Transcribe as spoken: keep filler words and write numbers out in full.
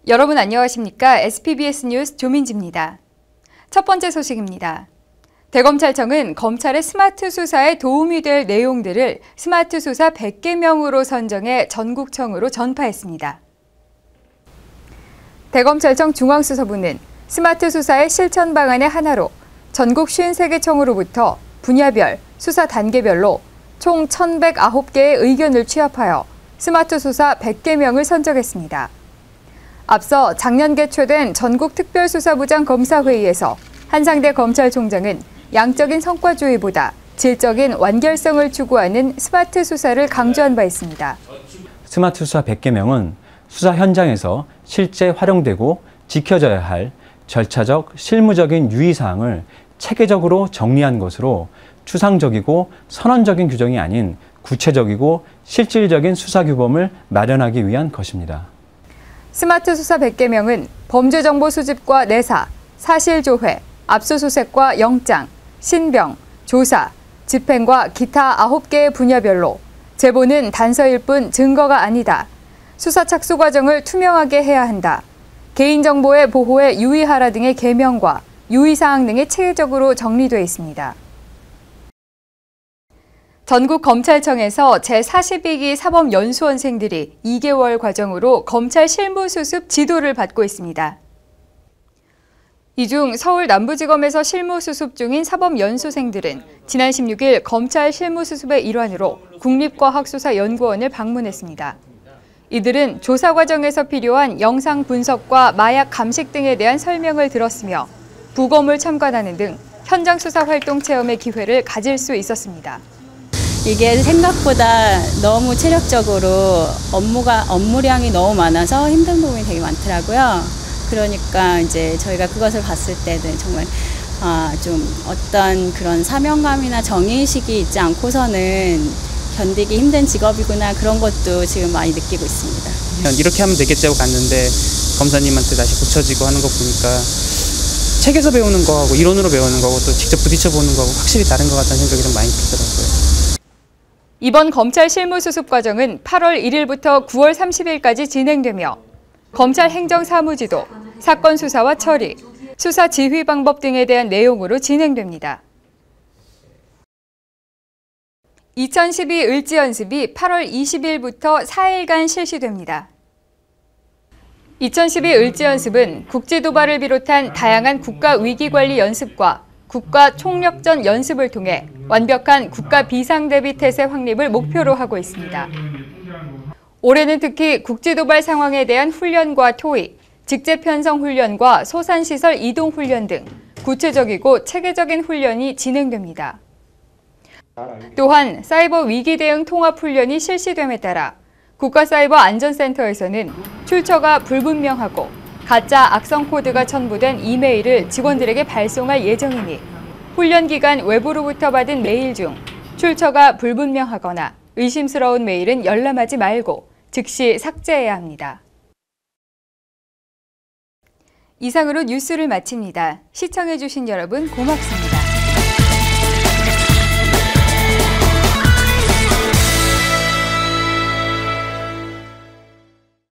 여러분 안녕하십니까? 에스피비에스 뉴스 조민지입니다. 첫 번째 소식입니다. 대검찰청은 검찰의 스마트 수사에 도움이 될 내용들을 스마트 수사 백 개명으로 선정해 전국청으로 전파했습니다. 대검찰청 중앙수사부는 스마트 수사의 실천 방안의 하나로 전국 오십삼 개 청으로부터 분야별, 수사 단계별로 총 천백구 개의 의견을 취합하여 스마트 수사 백 개명을 선정했습니다. 앞서 작년 개최된 전국특별수사부장 검사회의에서 한상대 검찰총장은 양적인 성과주의보다 질적인 완결성을 추구하는 스마트 수사를 강조한 바 있습니다. 스마트 수사 백 개명은 수사 현장에서 실제 활용되고 지켜져야 할 절차적, 실무적인 유의사항을 체계적으로 정리한 것으로 추상적이고 선언적인 규정이 아닌 구체적이고 실질적인 수사규범을 마련하기 위한 것입니다. 스마트 수사 백 개명은 범죄정보 수집과 내사, 사실조회, 압수수색과 영장, 신병, 조사, 집행과 기타 아홉 개의 분야별로 제보는 단서일 뿐 증거가 아니다. 수사 착수 과정을 투명하게 해야 한다. 개인정보의 보호에 유의하라 등의 계명과 유의사항 등이 체계적으로 정리되어 있습니다. 전국검찰청에서 제사십이 기 사법연수원생들이 이 개월 과정으로 검찰 실무수습 지도를 받고 있습니다. 이 중 서울 남부지검에서 실무수습 중인 사법연수생들은 지난 십육 일 검찰 실무수습의 일환으로 국립과학수사연구원을 방문했습니다. 이들은 조사 과정에서 필요한 영상 분석과 마약 감식 등에 대한 설명을 들었으며 부검을 참관하는 등 현장 수사 활동 체험의 기회를 가질 수 있었습니다. 이게 생각보다 너무 체력적으로 업무가 업무량이 너무 많아서 힘든 부분이 되게 많더라고요. 그러니까 이제 저희가 그것을 봤을 때는 정말 아, 좀 어떤 그런 사명감이나 정의의식이 있지 않고서는 견디기 힘든 직업이구나 그런 것도 지금 많이 느끼고 있습니다. 이렇게 하면 되겠지 하고 갔는데 검사님한테 다시 고쳐지고 하는 거 보니까 책에서 배우는 거하고 이론으로 배우는 거하고 또 직접 부딪혀 보는 거하고 확실히 다른 것 같다는 생각이 좀 많이 들더라고요. 이번 검찰 실무수습 과정은 팔월 일일부터 구월 삼십일까지 진행되며 검찰 행정사무지도, 사건 수사와 처리, 수사 지휘 방법 등에 대한 내용으로 진행됩니다. 이천십이 을지연습이 팔월 이십일부터 사 일간 실시됩니다. 이천십이 을지연습은 국제도발을 비롯한 다양한 국가위기관리 연습과 국가총력전 연습을 통해 완벽한 국가 비상대비 태세 확립을 목표로 하고 있습니다. 올해는 특히 국제도발 상황에 대한 훈련과 토의, 직제편성 훈련과 소산시설 이동 훈련 등 구체적이고 체계적인 훈련이 진행됩니다. 또한 사이버 위기 대응 통합 훈련이 실시됨에 따라 국가사이버안전센터에서는 출처가 불분명하고 가짜 악성 코드가 첨부된 이메일을 직원들에게 발송할 예정이니 훈련 기간 외부로부터 받은 메일 중 출처가 불분명하거나 의심스러운 메일은 열람하지 말고 즉시 삭제해야 합니다. 이상으로 뉴스를 마칩니다. 시청해주신 여러분 고맙습니다.